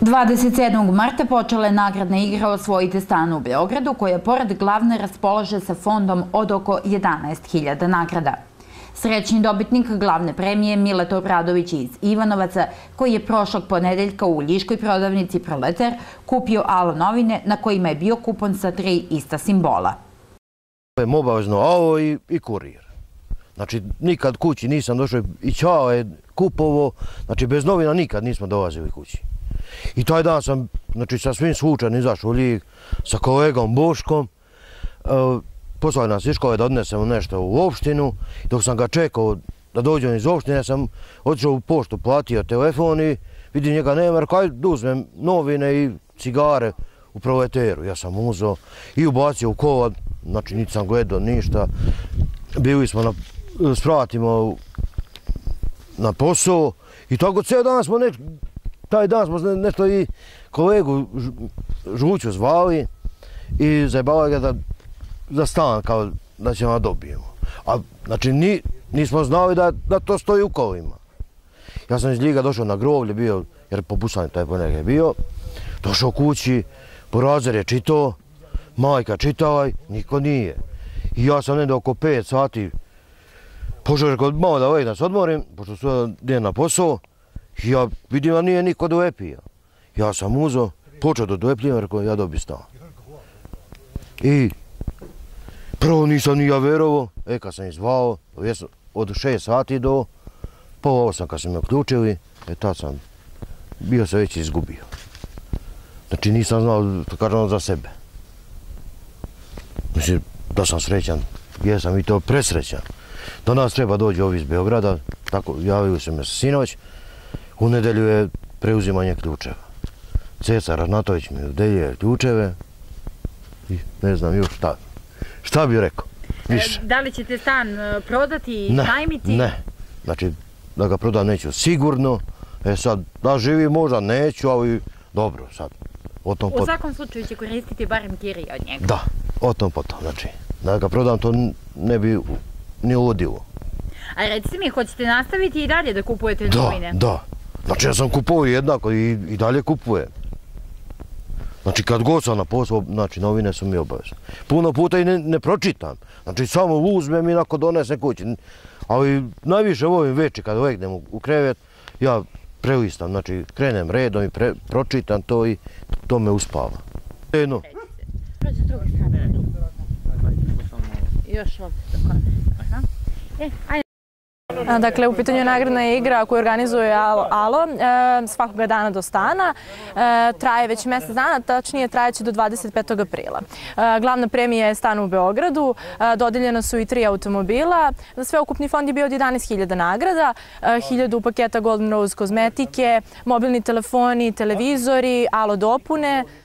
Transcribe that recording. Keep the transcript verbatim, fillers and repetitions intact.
dvadeset sedmog marta počela je nagradna igra Osvojite stan u Beogradu, koja pored glavne raspolaže sa fondom od oko jedanaest hiljada nagrada. Srećni dobitnik glavne premije Mileta Obradović iz Ivanovaca, koji je prošlog ponedeljka u Ljiškoj prodavnici Proletar kupio Alo novine na kojima je bio kupon sa tri ista simbola. Obavezno Alo i Kurir. Znači, nikad kući nisam došao i Ćao je kupovo, znači bez novina nikad nismo dolazili kući. I taj dan sam, znači, sa svim slučajno izašao u Ljig, sa kolegom Boškom, poslali nas iz škole da odnesemo nešto u opštinu. Dok sam ga čekao da dođem iz opštine, ja sam otišao u poštu, platio telefon i vidim njega nema, rekao ajde da uzmem novine i cigare u Proleteru. Ja sam uzeo i ubacio u kola, znači niti sam gledao ništa. Bili smo na, svratimo na posao i tako cijel dan smo, ne, taj dan smo nešto i kolegu Žuću zvali i zajebali ga da za stan, kao da ćemo da dobijemo. A znači ni, nismo znali da, da to stoji u kolima. Ja sam iz Ljiga došao na groblje, bio, jer po Busani taj ponedjeljak je bio, došao kući, Porazer je čitao, majka čitala, niko nije. I ja sam negdje oko pet sati pošao rekao malo da ovaj da se odmorim, pošto su idem na posao, i ja vidim da nije niko dolepio. Ja sam uzeo, počeo da dolepljivam, rekao ja dobi stan. I prvo nisam ni ja verovo, e kad sam izvao, od šest sati do pola osam kad sam me uključili, e tad sam bio se već izgubio. Znači nisam znao, kažem, za sebe. Mislim da sam srećan, jesam i to presrećan. Do nas treba doći ovi iz Beograda, tako javili se me sinoć, u nedelju je preuzimanje ključeva. Ceca Ražnatović mi udeljuje ključeve i ne znam još šta. Šta bih rekao? Više. Da li ćete stan prodati i najmiti? Ne, znači da ga prodam neću sigurno. E sad, da živi možda neću, ali dobro sad. O tom potom. U svakom slučaju će koristiti barem kirije od njega. Da, o tom potom. Znači, da ga prodam to ne bi ni udilo. A recite mi, hoćete nastaviti i dalje da kupujete novine? Da, da. Znači ja sam kupovao jednako i, i dalje kupujem. Znači kad god sam na posao, znači novine su mi obavezne. Puno puta i ne, ne pročitam. Znači samo uzmem i nakon donesem kući. Ali najviše volim veći kad legnem u krevet, ja prelistam, znači krenem redom i pre, pročitam to i to me uspava. Jedno. Prođe s druge strane. Još ovdje do kone. E, ajde. Dakle, u pitanju je nagradna igra koju organizuje Alo svakoga dana do stana. Traje već mjesec dana, tačnije trajeće do dvadeset petog aprila. Glavna premija je stan u Beogradu, dodeljena su i tri automobila. Sveukupni fond je bio od jedanaest hiljada nagrada, hiljadu paketa Golden Rose kozmetike, mobilni telefoni, televizori, Alo dopune.